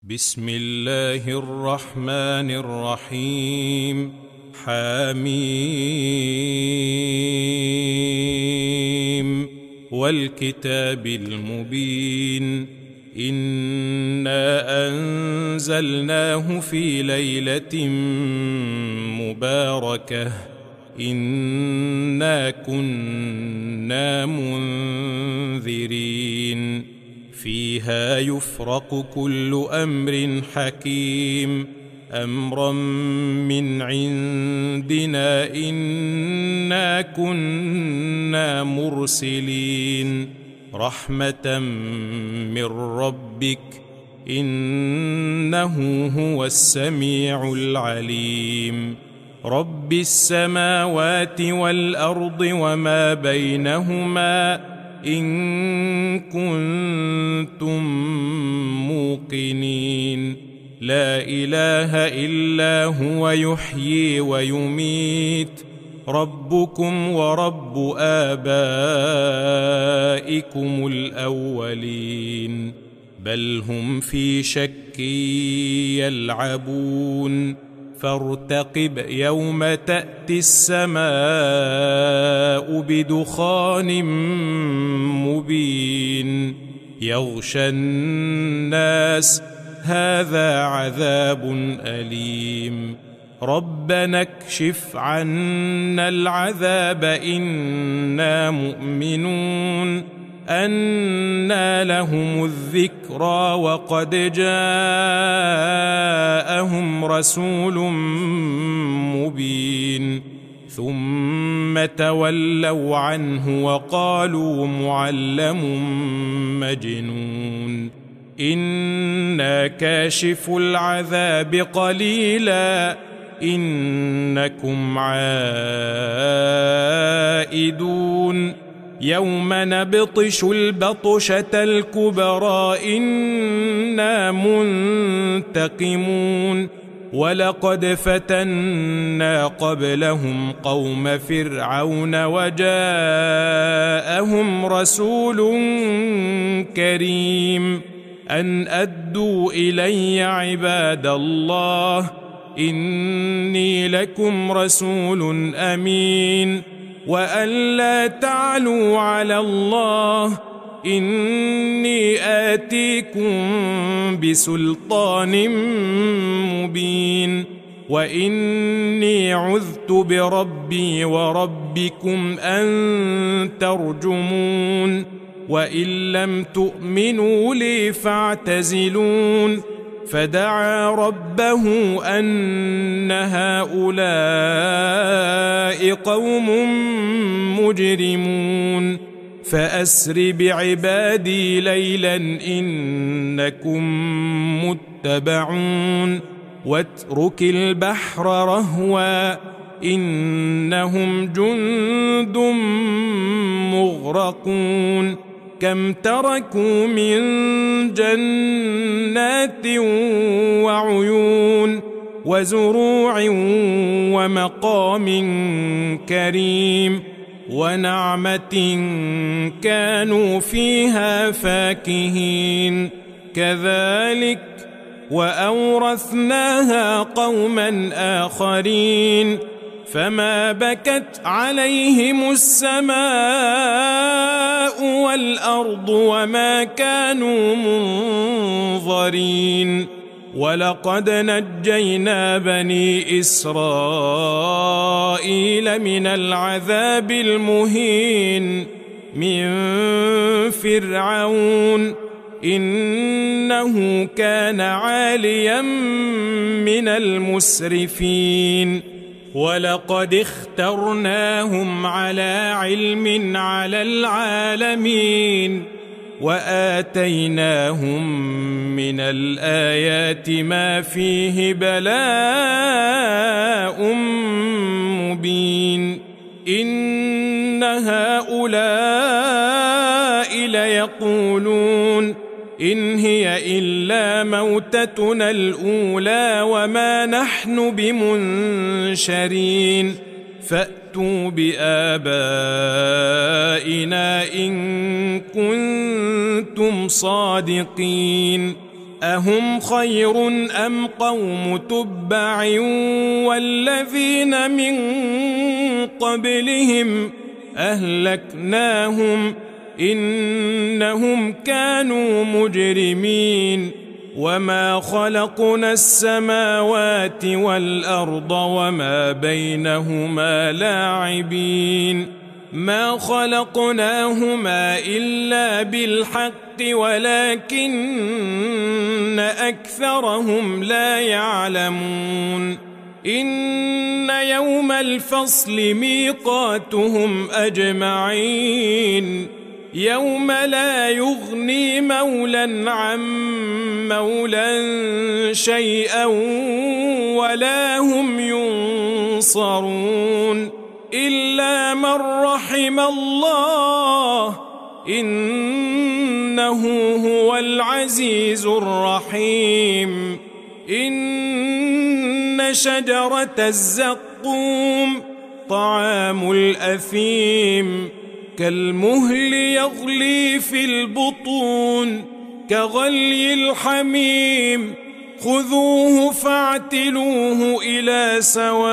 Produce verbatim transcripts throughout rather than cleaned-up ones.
بسم الله الرحمن الرحيم. حميم والكتاب المبين. إنا أنزلناه في ليلة مباركة إنا كنا منذرين فيها يفرق كل أمر حكيم أمرا من عندنا إنا كنا مرسلين رحمة من ربك إنه هو السميع العليم رب السماوات والأرض وما بينهما إن كنتم موقنين لا إله إلا هو يحيي ويميت ربكم ورب آبائكم الأولين بل هم في شك يلعبون فارتقب يوم تأتي السماء بدخان مبين يغشى الناس هذا عذاب أليم ربنا اكشف عنا العذاب إنا مؤمنون أنى لهم الذكرى وقد جاءهم رسول مبين ثم تولوا عنه وقالوا معلم مجنون إنا كاشف العذاب قليلا إنكم عائدون يوم نبطش البطشة الكبرى إنا منتقمون ولقد فتنا قبلهم قوم فرعون وجاءهم رسول كريم أن أدوا إلي عباد الله إني لكم رسول أمين وأن لا تعلوا على الله إني آتيكم بسلطان مبين وإني عذت بربي وربكم أن ترجمون وإن لم تؤمنوا لي فاعتزلون فدعا ربه أن هؤلاء قوم مجرمون فأسر بعبادي ليلا إنكم متبعون واترك البحر رهوا إنهم جند مغرقون كم تركوا من جنات وعيون وزروع ومقام كريم ونعمة كانوا فيها فاكهين كذلك وأورثناها قوما آخرين فما بكت عليهم السماء والأرض وما كانوا منظرين ولقد نجينا بني إسرائيل من العذاب المهين من فرعون إنه كان عاليا من المسرفين ولقد اخترناهم على علم على العالمين وآتيناهم من الآيات ما فيه بلاء مبين إن هؤلاء ليقولون إن هي إلا موتتنا الأولى وما نحن بمنشرين فأتوا بآبائنا إن كنتم صادقين أهم خير أم قوم تبع والذين من قبلهم أهلكناهم إنهم كانوا مجرمين وما خلقنا السماوات والأرض وما بينهما لاعبين ما خلقناهما إلا بالحق ولكن أكثرهم لا يعلمون إن يوم الفصل ميقاتهم أجمعين يوم لا يغني مولى عن مولى شيئا ولا هم ينصرون إلا من رحم الله إنه هو العزيز الرحيم إن شجرة الزقوم طعام الأثيم كالمهل يغلي في البطون كغلي الحميم خذوه فاعتلوه إلى سواء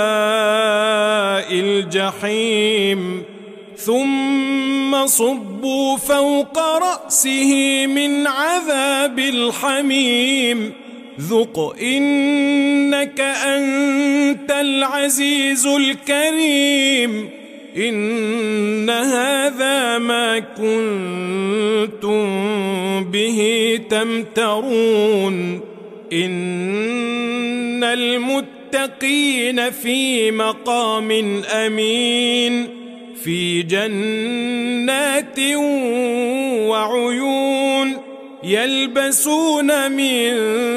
الجحيم ثم صبوا فوق رأسه من عذاب الحميم ذق إنك أنت العزيز الكريم إن هذا ما كنتم به تمترون إن المتقين في مقام أمين في جنات وعيون يلبسون من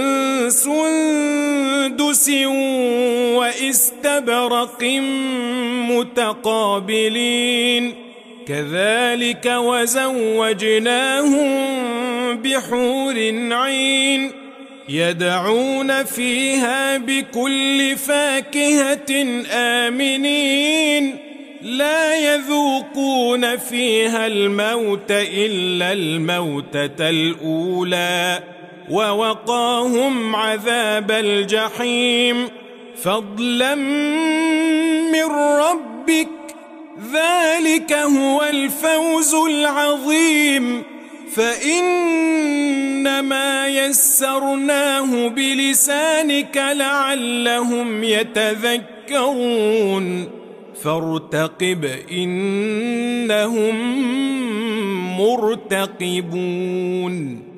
سندس واستبرق متقابلين كذلك وزوجناهم بحور عين يدعون فيها بكل فاكهة آمنين لا يذوقون فيها الموت إلا الموتة الأولى ووقاهم عذاب الجحيم فضلا من ربك ذلك هو الفوز العظيم فإنما يسرناه بلسانك لعلهم يتذكرون فارتقب إنهم مرتقبون.